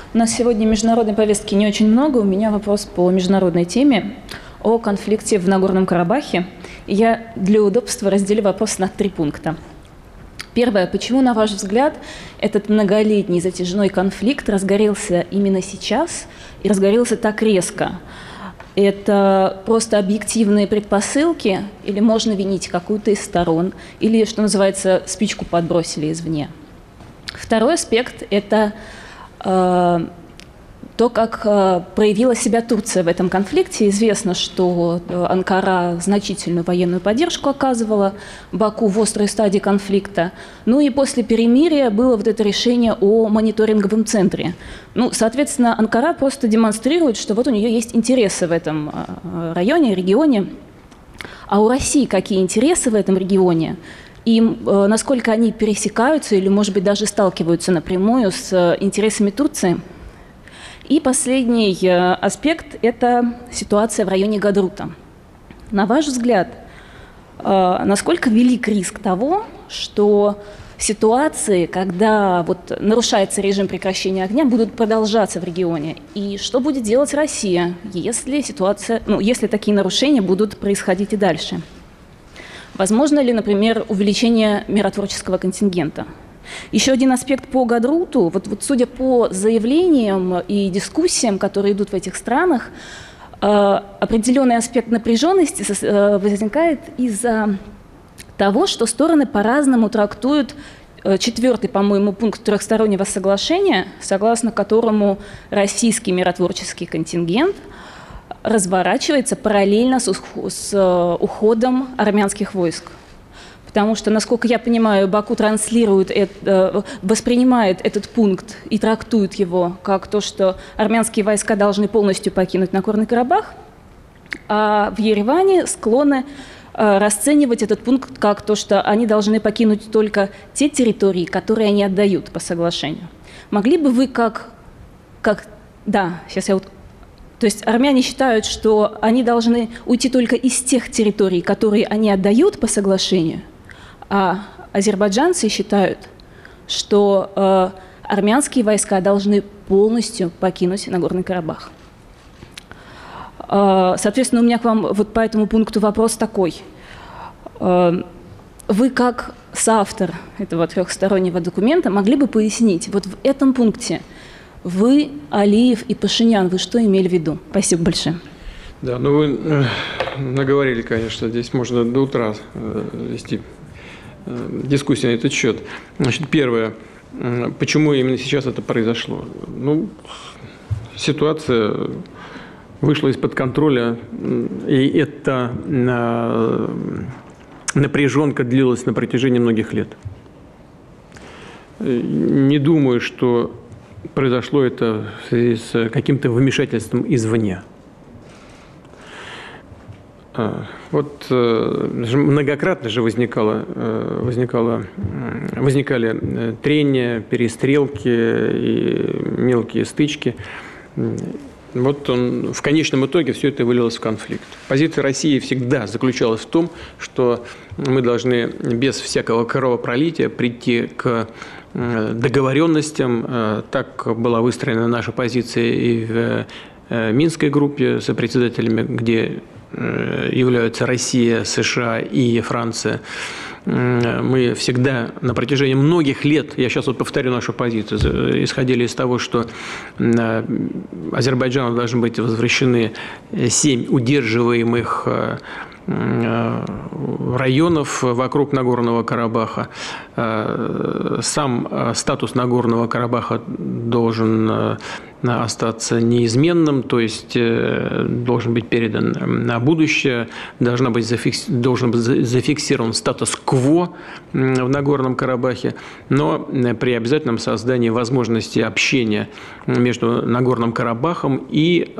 У нас сегодня международной повестки не очень много. У меня вопрос по международной теме о конфликте в Нагорном Карабахе. Я для удобства разделю вопрос на 3 пункта. Первое. Почему, на ваш взгляд, этот многолетний затяжной конфликт разгорелся именно сейчас и разгорелся так резко? Это просто объективные предпосылки или можно винить какую-то из сторон, или, что называется, спичку подбросили извне? Второй аспект – это то, как проявила себя Турция в этом конфликте. Известно, что Анкара значительную военную поддержку оказывала Баку в острой стадии конфликта. Ну и после перемирия было вот это решение о мониторинговом центре. Ну, соответственно, Анкара просто демонстрирует, что вот у нее есть интересы в этом районе, регионе. А у России какие интересы в этом регионе? И насколько они пересекаются или, может быть, даже сталкиваются напрямую с интересами Турции? И последний аспект – это ситуация в районе Гадрута. На ваш взгляд, насколько велик риск того, что ситуации, когда вот нарушается режим прекращения огня, будут продолжаться в регионе? И что будет делать Россия, если такие нарушения будут происходить и дальше? Возможно ли, например, увеличение миротворческого контингента? Еще один аспект по Гадруту. Вот судя по заявлениям и дискуссиям, которые идут в этих странах, определенный аспект напряженности возникает из-за того, что стороны по-разному трактуют 4-й, по-моему, пункт трехстороннего соглашения, согласно которому российский миротворческий контингент разворачивается параллельно с уходом армянских войск. Потому что, насколько я понимаю, Баку воспринимает этот пункт и трактует его как то, что армянские войска должны полностью покинуть Нагорный Карабах, а в Ереване склонны расценивать этот пункт как то, что они должны покинуть только те территории, которые они отдают по соглашению. Могли бы вы То есть армяне считают, что они должны уйти только из тех территорий, которые они отдают по соглашению, а азербайджанцы считают, что армянские войска должны полностью покинуть Нагорный Карабах. Соответственно, у меня к вам вот по этому пункту вопрос такой. Вы как соавтор этого трехстороннего документа могли бы пояснить, вот в этом пункте вы, Алиев и Пашинян, вы что имели в виду? Спасибо большое. Да, ну вы наговорили, конечно, здесь можно до утра вести дискуссию на этот счет. Значит, первое, почему именно сейчас это произошло? Ну, ситуация вышла из-под контроля, и эта напряженка длилась на протяжении многих лет. Не думаю, что произошло это в связи с каким-то вмешательством извне. Вот многократно же возникали трения, перестрелки и мелкие стычки. Вот в конечном итоге все это вылилось в конфликт. Позиция России всегда заключалась в том, что мы должны без всякого кровопролития прийти к договоренностям. Так была выстроена наша позиция и в Минской группе с председателями, где являются Россия, США и Франция. Мы всегда на протяжении многих лет, я сейчас вот повторю нашу позицию, исходили из того, что Азербайджану должны быть возвращены 7 удерживаемых районов вокруг Нагорного Карабаха. Сам статус Нагорного Карабаха должен остаться неизменным, то есть должен быть передан на будущее, должен быть зафиксирован статус-кво в Нагорном Карабахе, но при обязательном создании возможности общения между Нагорным Карабахом и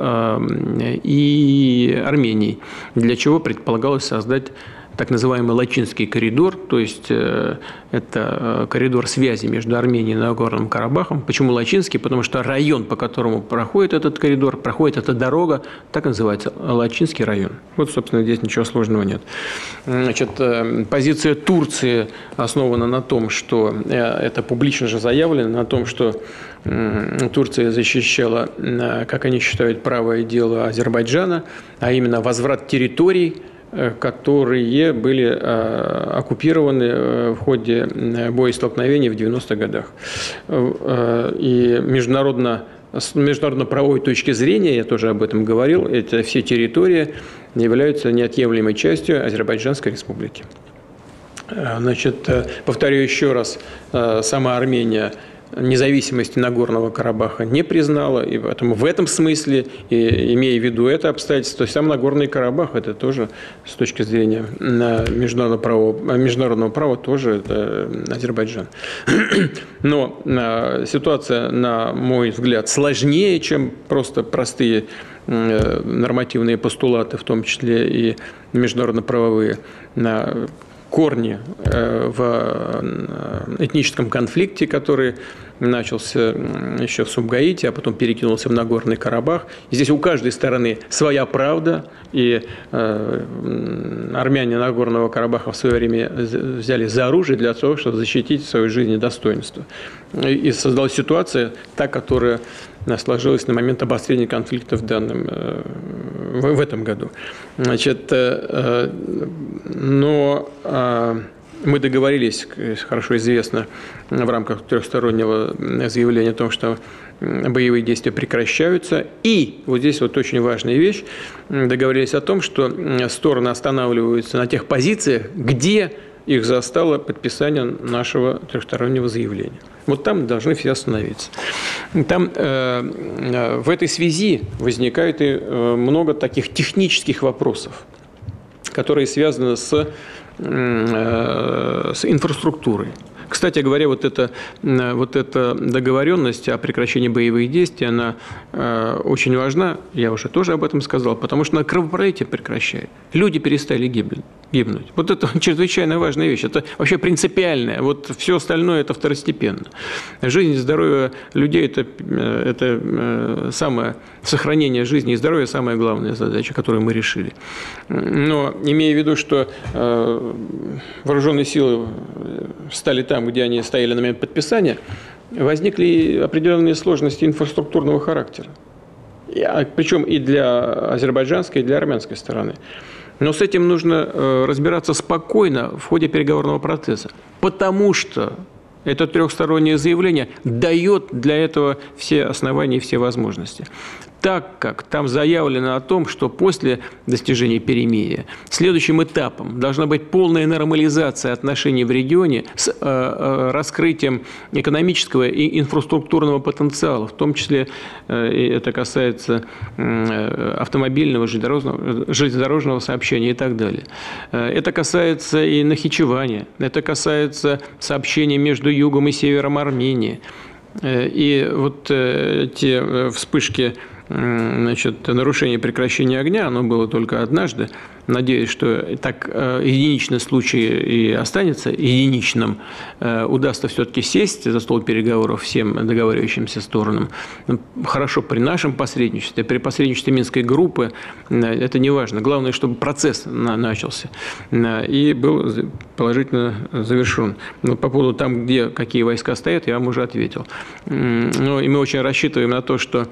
Арменией, для чего предполагалось создать так называемый Лачинский коридор, то есть это коридор связи между Арменией и Нагорным Карабахом. Почему Лачинский? Потому что район, по которому проходит этот коридор, проходит эта дорога, так называется Лачинский район. Вот, собственно, здесь ничего сложного нет. Значит, позиция Турции основана на том, что это публично же заявлено, на том, что Турция защищала, как они считают, правое дело Азербайджана, а именно возврат территорий, которые были оккупированы в ходе боестолкновений в 90-х годах. И с международно-правовой точки зрения, я тоже об этом говорил, эти все территории являются неотъемлемой частью Азербайджанской республики. Значит, повторю еще раз, сама Армения независимости Нагорного Карабаха не признала, и поэтому в этом смысле, имея в виду это обстоятельство, сам Нагорный Карабах, это тоже с точки зрения международного права тоже это Азербайджан. Но ситуация, на мой взгляд, сложнее, чем просто простые нормативные постулаты, в том числе и международно-правовые. Корни в этническом конфликте, который начался еще в Сумгаите, а потом перекинулся в Нагорный Карабах. Здесь у каждой стороны своя правда, и армяне Нагорного Карабаха в свое время взяли за оружие для того, чтобы защитить свою жизнь и достоинство. И создалась ситуация, та, которая сложилась на момент обострения конфликта в этом году. Значит, но мы договорились, хорошо известно, в рамках трехстороннего заявления о том, что боевые действия прекращаются. И вот здесь вот очень важная вещь. Договорились о том, что стороны останавливаются на тех позициях, где их застало подписание нашего трехстороннего заявления. Вот там должны все остановиться. Там в этой связи возникает и много таких технических вопросов, которые связаны с инфраструктурой. Кстати говоря, вот эта договоренность о прекращении боевых действий, она очень важна, я уже тоже об этом сказал, потому что она кровопролитие прекращает. Люди перестали гибнуть. Вот это чрезвычайно важная вещь. Это вообще принципиальная. Вот все остальное – это второстепенно. Жизнь и здоровье людей – это самое, сохранение жизни и здоровья – самая главная задача, которую мы решили. Но имея в виду, что вооруженные силы стали там, где они стояли на момент подписания, возникли определенные сложности инфраструктурного характера. Причем и для азербайджанской, и для армянской стороны. Но с этим нужно разбираться спокойно в ходе переговорного процесса, потому что это трехстороннее заявление дает для этого все основания и все возможности. Так как там заявлено о том, что после достижения перемирия следующим этапом должна быть полная нормализация отношений в регионе с раскрытием экономического и инфраструктурного потенциала, в том числе это касается автомобильного, железнодорожного сообщения и так далее. Это касается и нахичевания, это касается сообщений между югом и севером Армении. И вот те вспышки, значит, нарушение прекращения огня, оно было только однажды. Надеюсь, что так единичный случай и останется единичным. Удастся все-таки сесть за стол переговоров всем договаривающимся сторонам. Хорошо при нашем посредничестве, при посредничестве Минской группы, это не важно. Главное, чтобы процесс начался и был положительно завершен. Но по поводу там, где какие войска стоят, я вам уже ответил. Ну, и мы очень рассчитываем на то, что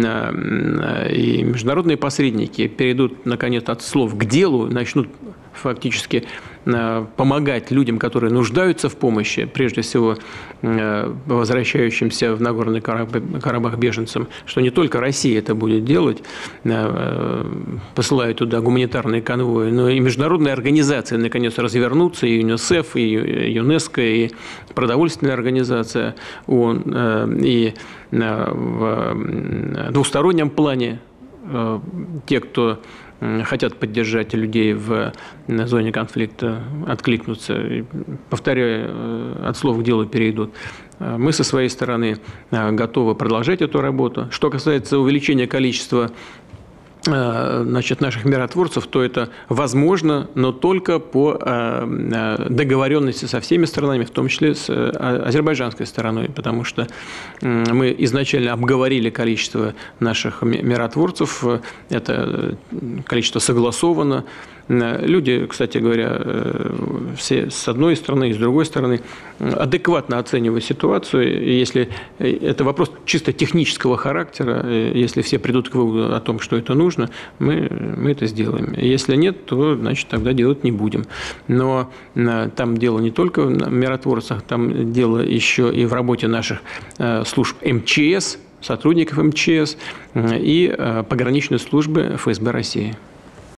и международные посредники перейдут, наконец, от слов к делу, начнут фактически помогать людям, которые нуждаются в помощи, прежде всего возвращающимся в Нагорный Карабах беженцам, что не только Россия это будет делать, посылая туда гуманитарные конвои, но и международные организации наконец развернутся, и ЮНИСЕФ, и ЮНЕСКО, и продовольственная организация ООН, и в двустороннем плане те, кто хотят поддержать людей в зоне конфликта, откликнутся. И, повторяю, от слов к делу перейдут. Мы со своей стороны готовы продолжать эту работу. Что касается увеличения количества, значит, наших миротворцев, то это возможно, но только по договоренности со всеми сторонами, в том числе с азербайджанской стороной, потому что мы изначально обговорили количество наших миротворцев, это количество согласовано, Люди, кстати говоря, все с одной стороны и с другой стороны адекватно оценивают ситуацию. Если это вопрос чисто технического характера, если все придут к выводу о том, что это нужно, мы это сделаем. Если нет, то, значит, тогда делать не будем. Но там дело не только в миротворцах, там дело еще и в работе наших служб МЧС, сотрудников МЧС и пограничной службы ФСБ России.